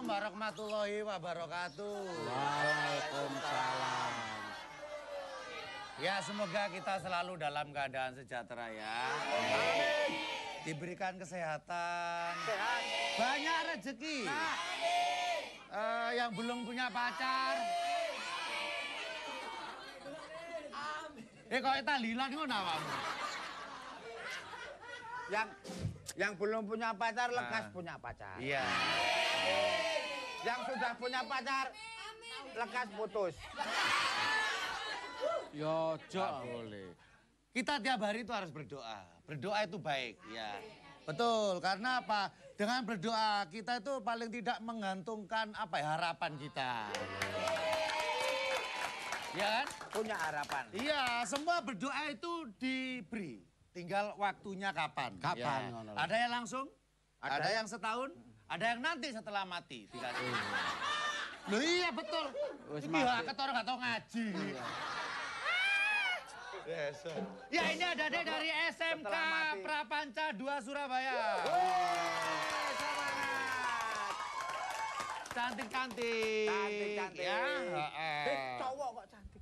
warahmatullahi wabarakatuh. Waalaikumsalam. Ya, semoga kita selalu dalam keadaan sejahtera ya. Diberikan kesehatan, banyak rezeki. Yang belum punya pacar. Kok tahlilan ngono awakmu? Yang belum punya pacar lekas punya pacar. Iya. Yang sudah punya pacar lekas putus. Yo, boleh. Kita tiap hari itu harus berdoa. Berdoa itu baik, ya. Betul, karena apa? Dengan berdoa kita itu paling tidak menggantungkan harapan kita. Ya kan? Punya harapan. Iya, semua berdoa itu diberi. Tinggal waktunya kapan. Kapan? Ya. Ada yang langsung, ada yang setahun, ada yang nanti setelah mati. Loh iya betul. Ini haket orang gak tau ngaji. Yes. Ya ini ada adik dari SMK Prapanca 2 Surabaya. Semangat. Cantik-cantik. Cantik-cantik. Ya. Cowok kok cantik.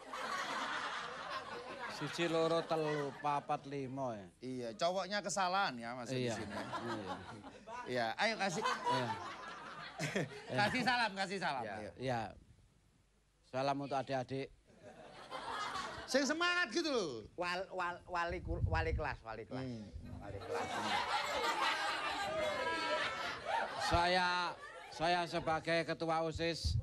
1, 2, 3, 4, 5 ya. Iya, cowoknya kesalahan ya masih di sini. Iya, ayo kasih. Iya. Kasih salam, kasih salam. Iya. Salam untuk adik-adik. Sing semangat gitu loh. Wali kelas. Wali kelas. Saya sebagai ketua OSIS.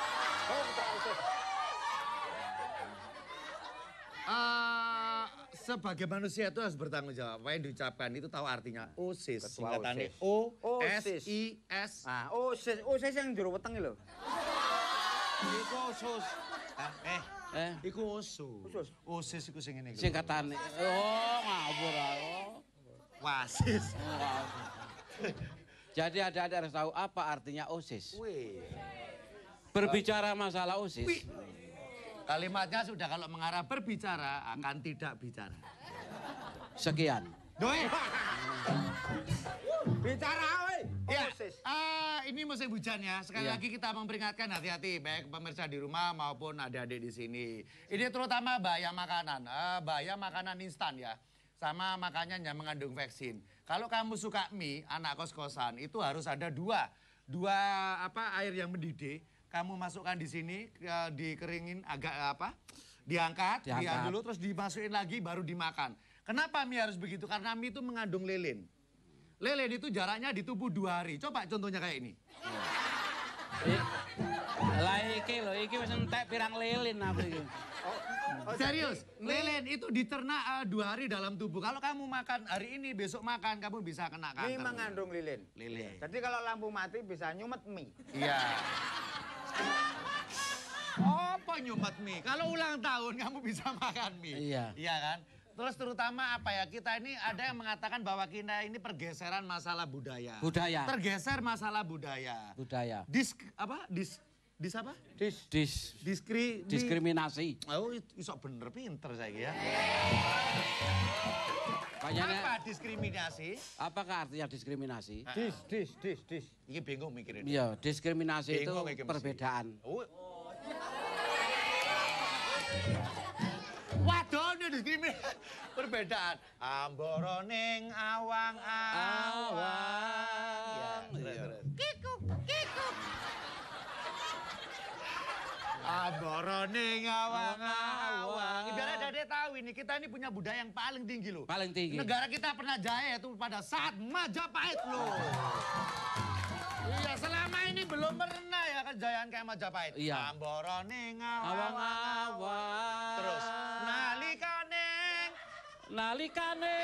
Sebagai manusia itu harus bertanggung jawab. Apa yang diucapkan itu tahu artinya OSIS. Ketua Singkatannya OSIS. OSIS. Ah, OSIS yang juru weteng lho. Iku OSIS. Iku OSIS. OSIS iku sing ngene iku. Singkatane. Oh, ngawur aku. Wasis. Jadi adik-adik harus tahu apa artinya OSIS. Wih. Berbicara masalah OSIS. Kalimatnya sudah kalau mengarah berbicara akan tidak bicara. Sekian. Doi. Bicara woi. Ya, OSIS. ini musim hujan ya. Sekali lagi kita memperingatkan hati-hati baik pemirsa di rumah maupun adik-adik di sini. Ini terutama bahaya makanan instan ya. Sama makanan yang mengandung vaksin. Kalau kamu suka mie, anak kos-kosan itu harus ada dua air yang mendidih. Kamu masukkan di sini, dikeringin agak diangkat dulu terus dimasukin lagi baru dimakan. Kenapa mie harus begitu? Karena mie itu mengandung lilin. Lilin itu jaraknya di tubuh 2 hari. Coba contohnya kayak ini. Lah iki wis entek pirang lilin apa iki. Serius, lilin itu diternak 2 hari dalam tubuh. Kalau kamu makan hari ini, besok makan, kamu bisa kena kanker. Mie mengandung lilin. Jadi kalau lampu mati bisa nyumet mie. Iya. Apa nyumet mie? Kalau ulang tahun kamu bisa makan mie. Iya. Iya kan? Terus terutama kita ini ada yang mengatakan bahwa kita ini pergeseran masalah budaya. Budaya. Tergeser masalah budaya. Budaya. Diskriminasi. Oh, iso bener pinter saya ya. Apa diskriminasi? Apakah artinya diskriminasi? Dis. Ini bingung mikirin. Iya, diskriminasi itu Bingung, perbedaan. Waduh, ini diskriminasi. Perbedaan. Amboroning awang-awang. Kikuk. Amboroning awang-awang. Biar ada tahu ini, kita ini punya budaya yang paling tinggi loh. Paling tinggi. Negara kita pernah jaya itu pada saat Majapahit loh. Iya, selama ini belum pernah ya kejayaan kayak Majapahit. Iya. Amboroning Awang-awang. Terus nalikane.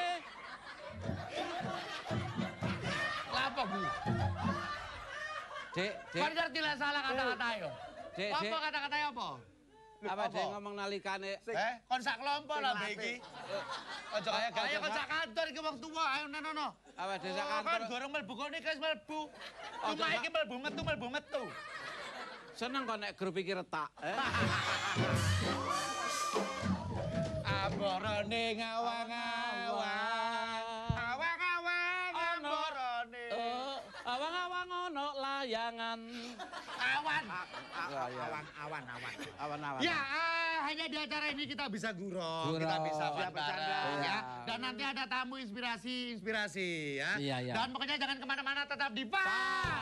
Lapa Bu? Dek. Kan ngerti lah salah kata-kata yo. Dek. Apa kata-katanya apa? Apa dia ngomong nalikane? Kon sak kelompok lah mbak iki. Ojo kaya gaya kon sak kantor iki wong tuwa. Ayo no. Apa dia sak Kan kantor? gorong mlebu kene guys mlebu. Cuma iki mlebu metu. Seneng kok nek grup iki retak. Amborone ngawang-awang. Awang-awang amborone. Awang-awang ono bayangan. Awan. Awan-awan. Ya, hanya di acara ini kita bisa gurau, kita Gurau. bisa Bisa bercanda bercanda. ya. Dan nanti ada tamu inspirasi ya. Iya, iya. Dan pokoknya jangan kemana-mana, tetap di Pas.